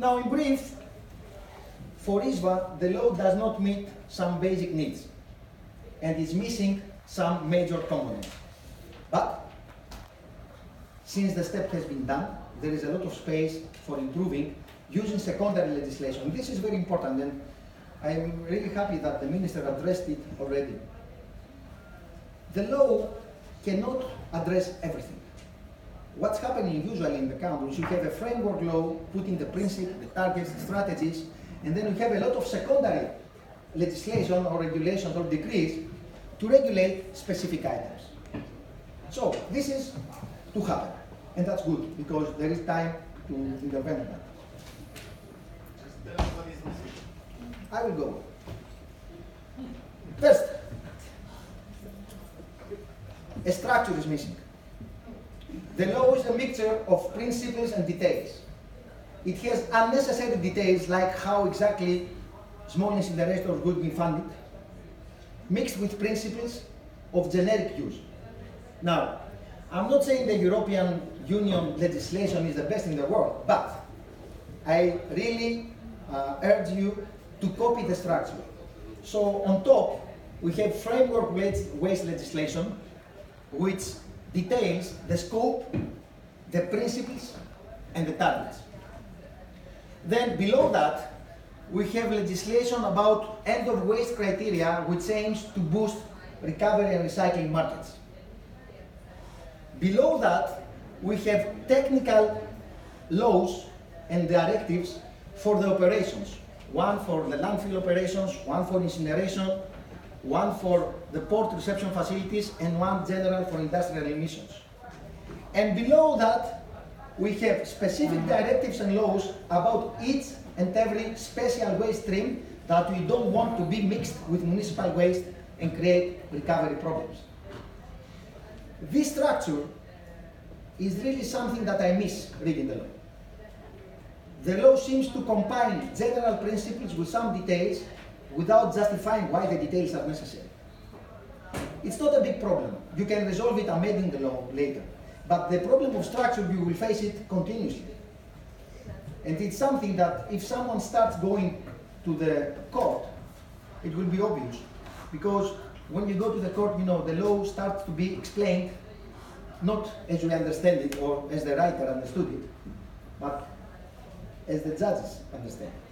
Now, in brief, for ISVA, the law does not meet some basic needs and is missing some major components. But since the step has been done, there is a lot of space for improving using secondary legislation. This is very important, and I am really happy that the Minister addressed it already. The law cannot address everything. What's happening usually in the countries, you have a framework law putting the principle, the targets, the strategies, and then you have a lot of secondary legislation or regulations or decrees to regulate specific items. So this is to happen, and that's good because there is time to intervene on that. I will go. First, a structure is missing. The law is a mixture of principles and details. It has unnecessary details like how exactly small incinerators would be funded, mixed with principles of generic use. Now, I'm not saying the European Union legislation is the best in the world, but I really urge you to copy the structure. So on top, we have framework waste legislation, which details the scope, the principles, and the targets. Then below that, we have legislation about end-of-waste criteria, which aims to boost recovery and recycling markets. Below that, we have technical laws and directives for the operations. One for the landfill operations, one for incineration, one for the port reception facilities, and one general for industrial emissions. And below that, we have specific directives and laws about each and every special waste stream that we don't want to be mixed with municipal waste and create recovery problems. This structure is really something that I miss reading the law. The law seems to combine general principles with some details without justifying why the details are necessary. It's not a big problem. You can resolve it amending the law later. But the problem of structure, you will face it continuously. And it's something that if someone starts going to the court, it will be obvious. Because when you go to the court, you know, the law starts to be explained, not as you understand it or as the writer understood it, but as the judges understand.